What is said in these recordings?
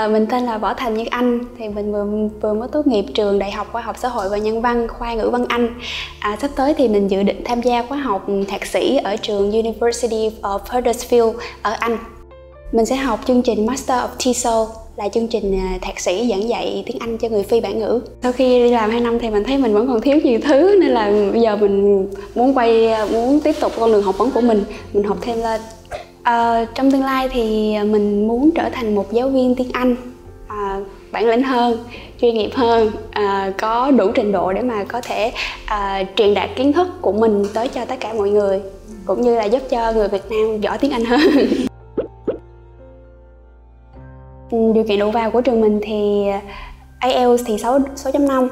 Mình tên là Võ Thành Như Anh, thì mình vừa mới tốt nghiệp trường Đại học Khoa học Xã hội và Nhân văn, khoa ngữ văn Anh. Sắp tới thì mình dự định tham gia khóa học thạc sĩ ở trường University of Huddersfield ở Anh. Mình sẽ học chương trình Master of TESOL, là chương trình thạc sĩ giảng dạy tiếng Anh cho người phi bản ngữ. Sau khi đi làm 2 năm thì mình thấy mình vẫn còn thiếu nhiều thứ, nên là bây giờ mình muốn tiếp tục con đường học vấn của mình học thêm lên. Trong tương lai thì mình muốn trở thành một giáo viên tiếng Anh bản lĩnh hơn, chuyên nghiệp hơn, có đủ trình độ để mà có thể truyền đạt kiến thức của mình tới cho tất cả mọi người, cũng như là giúp cho người Việt Nam giỏi tiếng Anh hơn. Điều kiện đầu vào của trường mình thì IELTS thì 6.5.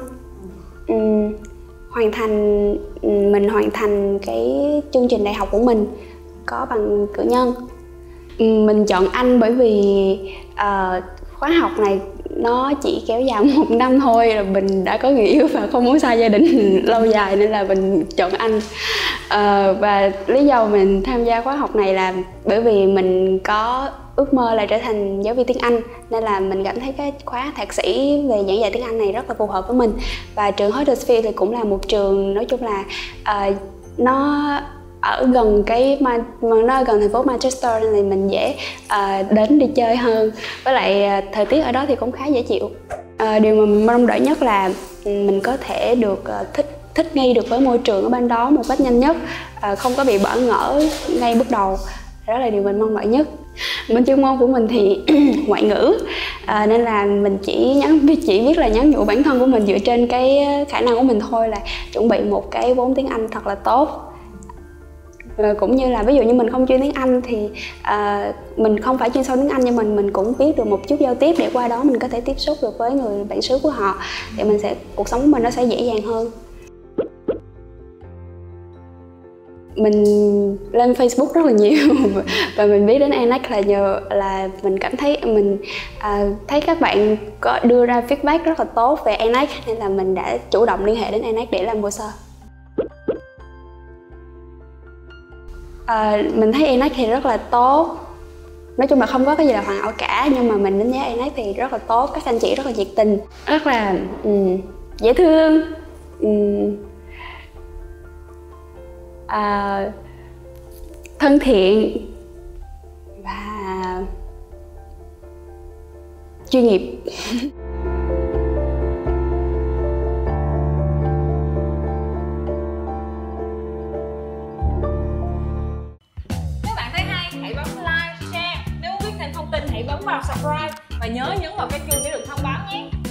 Mình hoàn thành cái chương trình đại học của mình có bằng cử nhân. Mình chọn Anh bởi vì khóa học này nó chỉ kéo dài 1 năm thôi là mình đã có người yêu và không muốn xa gia đình lâu dài, nên là mình chọn Anh. Và lý do mình tham gia khóa học này là bởi vì mình có ước mơ là trở thành giáo viên tiếng Anh, nên là mình cảm thấy cái khóa thạc sĩ về giảng dạy tiếng Anh này rất là phù hợp với mình. Và trường Huddersfield thì cũng là một trường nói chung là nó ở gần nó ở gần thành phố Manchester, nên là mình dễ đến đi chơi hơn, với lại thời tiết ở đó thì cũng khá dễ chịu. Điều mà mình mong đợi nhất là mình có thể được thích nghi được với môi trường ở bên đó một cách nhanh nhất, không có bị bỡ ngỡ ngay bước đầu. Đó là điều mình mong đợi nhất. Bên chuyên môn của mình thì ngoại ngữ, nên là mình chỉ biết là nhắn nhủ bản thân của mình dựa trên cái khả năng của mình thôi, là chuẩn bị một cái vốn tiếng Anh thật là tốt. Cũng như là ví dụ như mình không chuyên tiếng Anh thì mình không phải chuyên sâu tiếng Anh, nhưng mình cũng biết được một chút giao tiếp, để qua đó mình có thể tiếp xúc được với người bản xứ của họ, thì cuộc sống của mình nó sẽ dễ dàng hơn. Mình lên Facebook rất là nhiều và mình biết đến ANAC là nhờ là mình cảm thấy thấy các bạn có đưa ra feedback rất là tốt về ANAC, nên là mình đã chủ động liên hệ đến ANAC để làm hồ sơ. Mình thấy ANAC thì rất là tốt. Nói chung là không có cái gì là hoàn hảo cả, nhưng mà mình đánh giá ANAC thì rất là tốt. Các anh chị rất là nhiệt tình, rất là dễ thương, thân thiện và chuyên nghiệp. Nếu bạn thấy hay, hãy bấm like, share. Nếu muốn biết thêm thông tin, hãy bấm vào subscribe và nhớ nhấn vào cái chuông để được thông báo nhé.